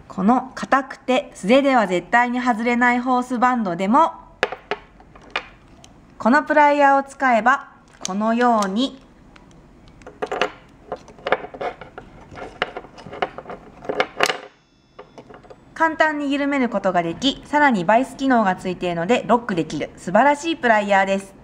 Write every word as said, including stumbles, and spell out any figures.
この硬くて素手では絶対に外れないホースバンドでも、このプライヤーを使えばこのように簡単に緩めることができ、さらにバイス機能がついているのでロックできる素晴らしいプライヤーです。